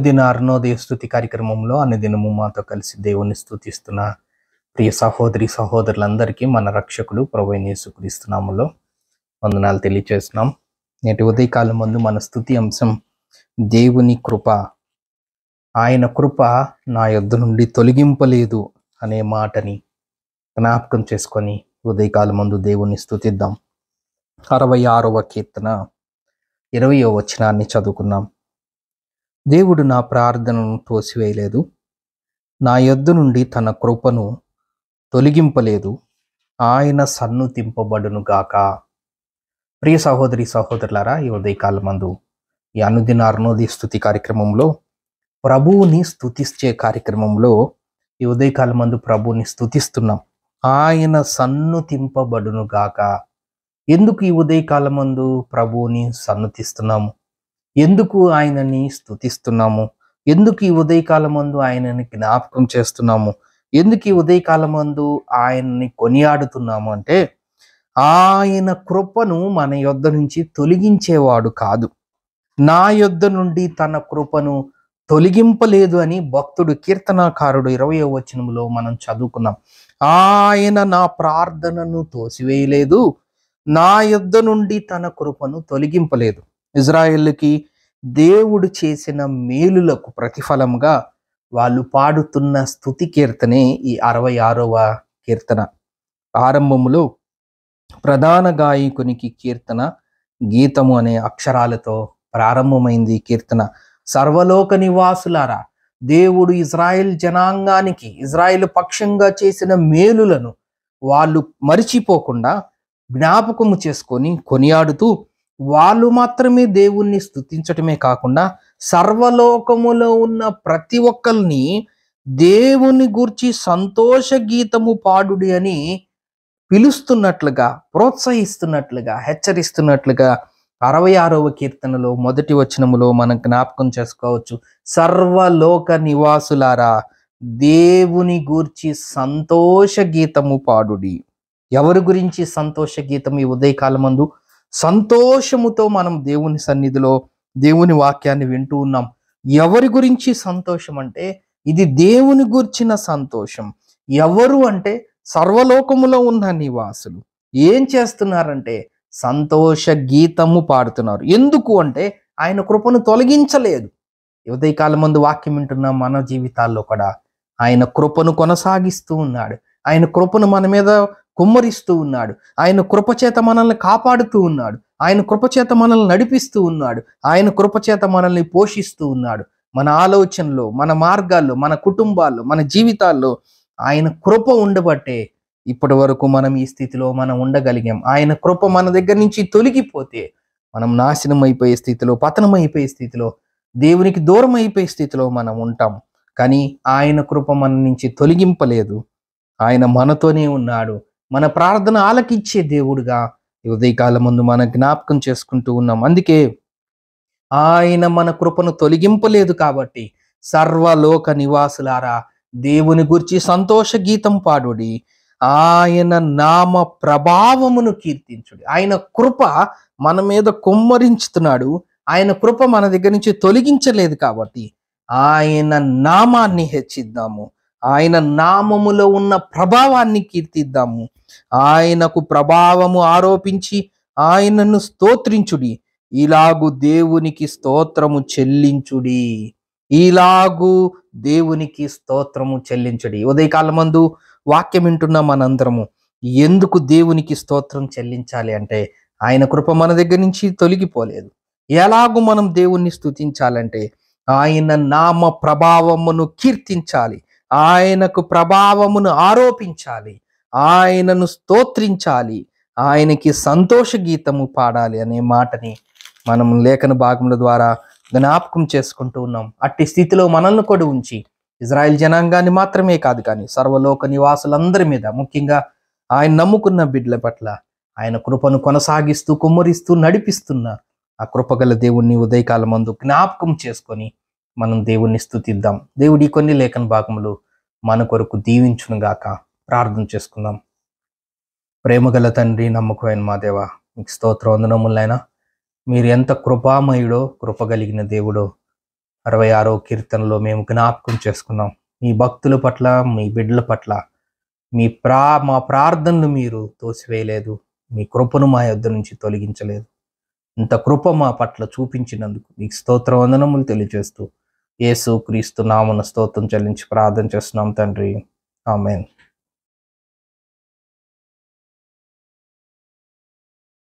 అనుదిన అరుణోదయ స్తుతి కార్యక్రమంలో అనుదినము మాతో కలిసి దేవుని స్తుతిస్తున్న ప్రియ సహోదరి సహోదరులందరికీ మన రక్షకుడు ప్రభువైన యేసుక్రీస్తు నామములో వందనాలు తెలియజేస్తున్నాం. నేటి ఉదయకాలం ముందు మన స్తుతి అంశం దేవుని కృప. ఆయన కృప నా యొద్ద నుండి తొలగింపలేదు అనే మాటని జ్ఞాపకం చేసుకొని ఉదయకాలం ముందు దేవుని స్తుతిద్దాం. 66వ కీర్తన 20వ వచనాన్ని చదువుకుందాం. దేవుడు నా ప్రార్థనను తోసివేయలేదు, నా యొద్ద నుండి తన కృపను తొలగింపలేదు, ఆయన సన్నుతింపబడును గాక. ప్రియ సహోదరి సహోదరులారా, ఈ ఉదయకాలం మందు ఈ అనుదిన అరుణోదయ స్తుతి కార్యక్రమంలో ప్రభువుని స్తుతించే కార్యక్రమంలో ఈ ఉదయకాలం మందు ప్రభువుని స్తుతిస్తున్నాం. ఆయన సన్నుతింపబడును గాక. ఎందుకు ఈ ఉదయకాలం మందు ప్రభువుని సన్నుతిస్తున్నాము? ఎందుకు ఆయనని స్తుతిస్తున్నాము? ఎందుకు ఈ ఉదయకాలం మందు ఆయనని జ్ఞాపకం చేస్తున్నాము? ఎందుకు ఈ ఉదయకాలం మందు ఆయనని కొనియాడుతున్నాము అంటే, ఆయన కృపను మన యొద్ద నుంచి తొలగించేవాడు కాదు. నా యొద్ద నుండి తన కృపను తొలగింపలేదు అని భక్తుడు కీర్తనాకారుడు 20వ వచనంలో మనం చదువుకున్నాం. ఆయన నా ప్రార్థనను తోసివేయలేదు, నా యొద్ద నుండి తన కృపను తొలగింపలేదు. ఇజ్రాయేలుకి దేవుడు చేసిన మేలులకు ప్రతిఫలంగా వాళ్ళు పాడుతున్న స్తుతి కీర్తనే ఈ 66వ కీర్తన. ఆరంభములో ప్రధాన గాయకునికి కీర్తన గీతము అనే అక్షరాలతో ప్రారంభమైంది ఈ కీర్తన. సర్వలోక నివాసులారా, దేవుడు ఇజ్రాయెల్ జనాంగానికి ఇజ్రాయెల్ పక్షంగా చేసిన మేలులను వాళ్ళు మరిచిపోకుండా జ్ఞాపకము చేసుకొని కొనియాడుతూ, వాళ్ళు మాత్రమే దేవుణ్ణి స్తుతించటమే కాకుండా సర్వలోకములో ఉన్న ప్రతి ఒక్కరిని దేవుని గూర్చి సంతోష గీతము పాడుడి అని పిలుస్తున్నట్లుగా, ప్రోత్సహిస్తున్నట్లుగా, హెచ్చరిస్తున్నట్లుగా 66వ కీర్తనలో మొదటి వచనములో మనం జ్ఞాపకం చేసుకోవచ్చు. సర్వలోక నివాసులారా, దేవుని గూర్చి సంతోష గీతము పాడుడి. ఎవరి గురించి సంతోష గీతం? ఈ ఉదయకాలమందు సంతోషముతో మనం దేవుని సన్నిధిలో దేవుని వాక్యాన్ని వింటూ ఉన్నాం. ఎవరి గురించి సంతోషం అంటే, ఇది దేవుని గుర్చిన సంతోషం. ఎవరు అంటే సర్వలోకములో ఉన్న నివాసులు. ఏం చేస్తున్నారంటే సంతోష గీతము పాడుతున్నారు. ఎందుకు అంటే ఆయన కృపను తొలగించలేదు. ఉదయకాలం ముందు వాక్యం వింటున్న మన జీవితాల్లో కూడా ఆయన కృపను కొనసాగిస్తూ ఉన్నాడు. ఆయన కృపను మన మీద కుమ్మరిస్తూ ఉన్నాడు. ఆయన కృపచేత మనల్ని కాపాడుతూ ఉన్నాడు. ఆయన కృపచేత మనల్ని నడిపిస్తూ ఉన్నాడు. ఆయన కృపచేత మనల్ని పోషిస్తూ ఉన్నాడు. మన ఆలోచనలో, మన మార్గాల్లో, మన కుటుంబాల్లో, మన జీవితాల్లో ఆయన కృప ఉండబట్టే ఇప్పటి వరకు మనం ఈ స్థితిలో మనం ఉండగలిగాం. ఆయన కృప మన దగ్గర నుంచి తొలగిపోతే మనం నాశనం అయిపోయే స్థితిలో, పతనం అయిపోయే స్థితిలో, దేవునికి దూరం అయిపోయే స్థితిలో మనం ఉంటాం. కానీ ఆయన కృప మన నుంచి తొలగింపలేదు. ఆయన మనతోనే ఉన్నాడు. మన ప్రార్థన ఆలకించే దేవుడుగా ఈ ఉదయకాలం ముందు మనం జ్ఞాపకం చేసుకుంటూ ఉన్నాం. అందుకే ఆయన మన కృపను తొలగింపలేదు కాబట్టి సర్వలోక నివాసులారా, దేవుని గురించి సంతోష గీతం పాడుడి, ఆయన నామ ప్రభావమును కీర్తించుడి. ఆయన కృప మన మీద కుమ్మరించుతున్నాడు. ఆయన కృప మన దగ్గర నుంచి తొలగించలేదు కాబట్టి ఆయన నామాన్ని హెచ్చిద్దాము. ఆయన నామములో ఉన్న ప్రభావాన్ని కీర్తిద్దాము. ఆయనకు ప్రభావము ఆరోపించి ఆయనను స్తోత్రించుడి. ఇలాగు దేవునికి స్తోత్రము చెల్లించుడి. ఇలాగు దేవునికి స్తోత్రము చెల్లించుడి. ఉదయకాలం మందు వాక్యం వింటున్న మనందరము ఎందుకు దేవునికి స్తోత్రం చెల్లించాలి అంటే, ఆయన కృప మన దగ్గర నుంచి తొలగిపోలేదు. ఎలాగూ మనం దేవుణ్ణి స్తుతించాలంటే ఆయన నామ ప్రభావమును కీర్తించాలి, ఆయనకు ప్రభావమును ఆరోపించాలి, ఆయనను స్తోత్రించాలి, ఆయనకి సంతోష గీతము పాడాలి అనే మాటని మనం లేఖన భాగముల ద్వారా జ్ఞాపకం చేసుకుంటూ ఉన్నాం. అట్టి స్థితిలో మనల్ని కూడా ఉంచి ఇజ్రాయెల్ జనాంగాన్ని మాత్రమే కాదు కానీ సర్వలోక నివాసులందరి మీద, ముఖ్యంగా ఆయన నమ్ముకున్న బిడ్డల పట్ల ఆయన కృపను కొనసాగిస్తూ కుమ్మరిస్తూ నడిపిస్తున్న ఆ కృపగల దేవుణ్ణి ఉదయకాలం మందు జ్ఞాపకం చేసుకొని మనం దేవుణ్ణి స్తుతిద్దాం. దేవుడి కొన్ని లేఖన భాగములు మన కొరకు దీవించును గాక. ప్రార్థన చేసుకుందాం. ప్రేమగల తండ్రి, నమ్మకమైన మా దేవ, మీకు స్తోత్ర వందనములైనా. మీరు ఎంత కృపామయుడో, కృపగలిగిన దేవుడో 66వ కీర్తనలో మేము జ్ఞాపకం చేసుకున్నాం. మీ భక్తుల పట్ల, మీ బిడ్డల పట్ల మా ప్రార్థనలు మీరు తోసివేయలేదు. మీ కృపను మా యొద్ద నుంచి తొలగించలేదు. ఇంత కృప మా పట్ల చూపించినందుకు మీకు స్తోత్ర వందనములు తెలియజేస్తూ యేసు క్రీస్తు నామమున స్తోత్రం చెల్లించి ప్రార్థన చేస్తున్నాం తండ్రి. ఆమేన్.